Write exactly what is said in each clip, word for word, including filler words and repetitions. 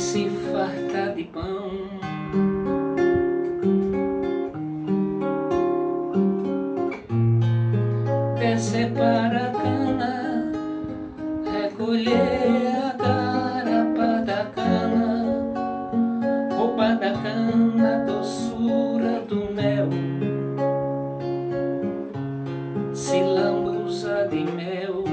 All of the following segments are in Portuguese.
se farta de pão. Descer para a cana, recolher a garapa da cana, roubar da cana a doçura do mel, se lambuza de mel.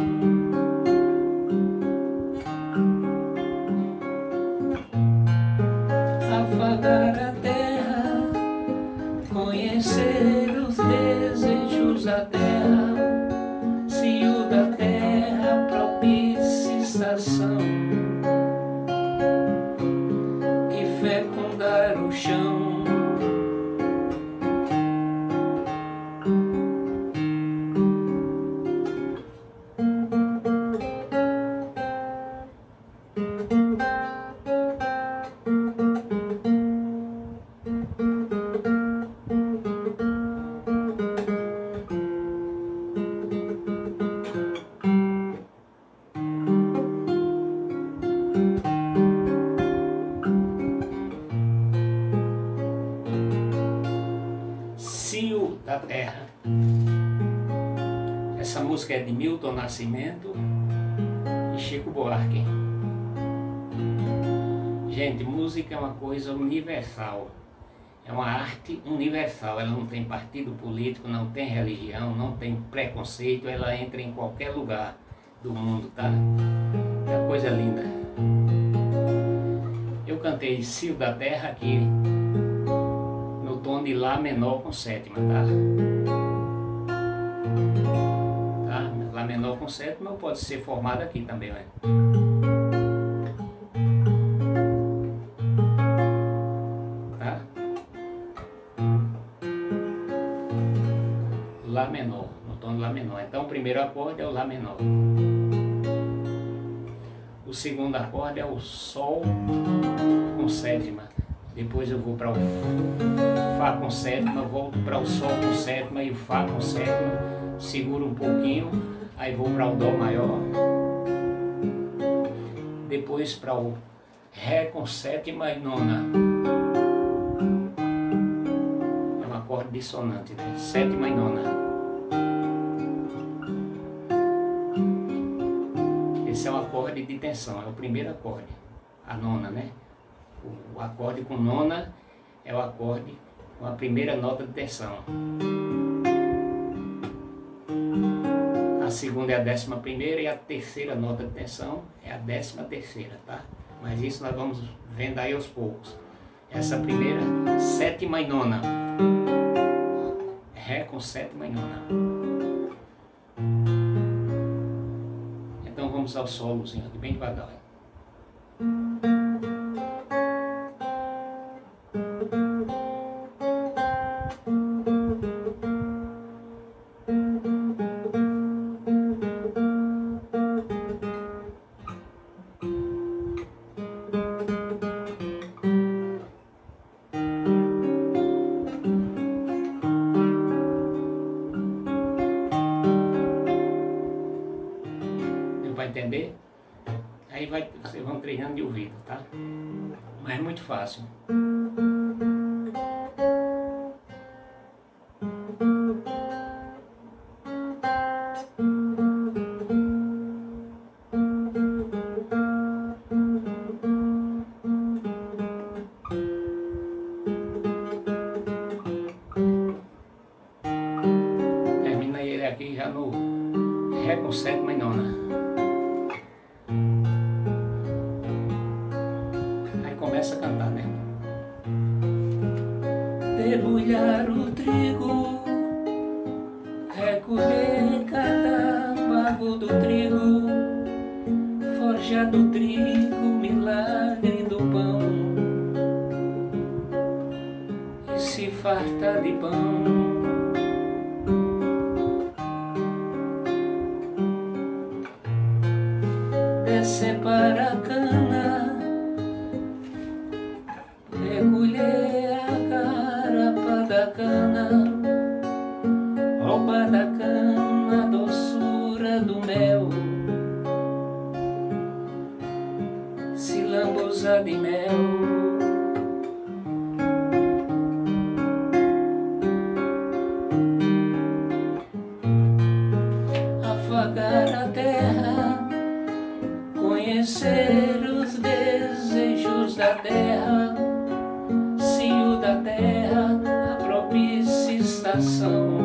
Afagar a terra, conhecer os desejos da terra, se o da terra propicia estação, e fecundar o chão. Cio da Terra. Essa música é de Milton Nascimento e Chico Buarque. Gente, música é uma coisa universal, é uma arte universal. Ela não tem partido político, não tem religião, não tem preconceito, ela entra em qualquer lugar do mundo, tá? É uma coisa linda. Eu cantei Cio da Terra aqui no tom de Lá menor com sétima, tá? Tá? Lá menor com sétima pode ser formado aqui também, né? Tá? Lá menor, no tom de Lá menor. Então o primeiro acorde é o Lá menor. O segundo acorde é o Sol com sétima. Depois eu vou para o Fá com sétima, volto para o Sol com sétima e o Fá com sétima, seguro um pouquinho, aí vou para o Dó maior, depois para o Ré com sétima e nona. É um acorde dissonante, né? Sétima e nona. Esse é um acorde de tensão, é o primeiro acorde, a nona, né? O acorde com nona é o acorde com a primeira nota de tensão. A segunda é a décima primeira e a terceira nota de tensão é a décima terceira, tá? Mas isso nós vamos vendo aí aos poucos. Essa primeira, sétima e nona. Ré com sétima e nona. Então vamos ao solozinho aqui bem devagar. Vai entender? Aí vai, vocês vão treinando de ouvido, tá? Mas é muito fácil. Termina ele aqui já no Ré com sétima e nona. Começa a cantar, né? Debulhar o trigo, recolher cada bago do trigo, forjar do trigo, milagre do pão, e se farta de pão. Descer para a cana, recolher a garapa da cana, roubar da cana a doçura do mel, se lambuza de de mel. Afagar a terra, conhecer os desejos da terra, cio da terra, a propícia estação,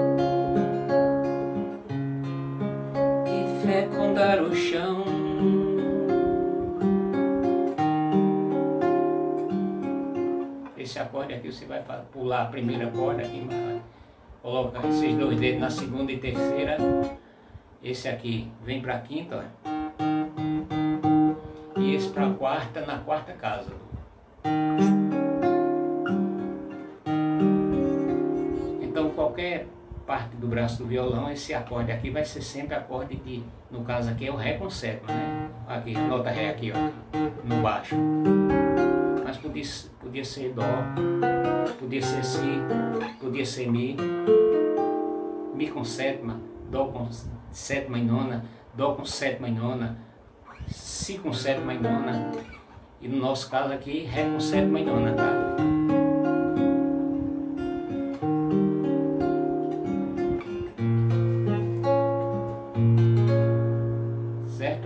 e fecundar o chão. Esse acorde aqui você vai pular a primeira corda aqui, coloca esses dois dedos na segunda e terceira. Esse aqui vem para a quinta, ó. E esse para a quarta, na quarta casa. Então qualquer parte do braço do violão, esse acorde aqui vai ser sempre acorde de, no caso aqui é o Ré com sétima, né? Aqui, nota Ré aqui, ó, no baixo. Mas podia, podia ser Dó, podia ser Si, podia ser Mi, Mi com sétima, Dó com sétima e nona, Dó com sétima e nona, Si com sétima e nona, e no nosso caso aqui, Ré com sétima e nona, tá? Certo?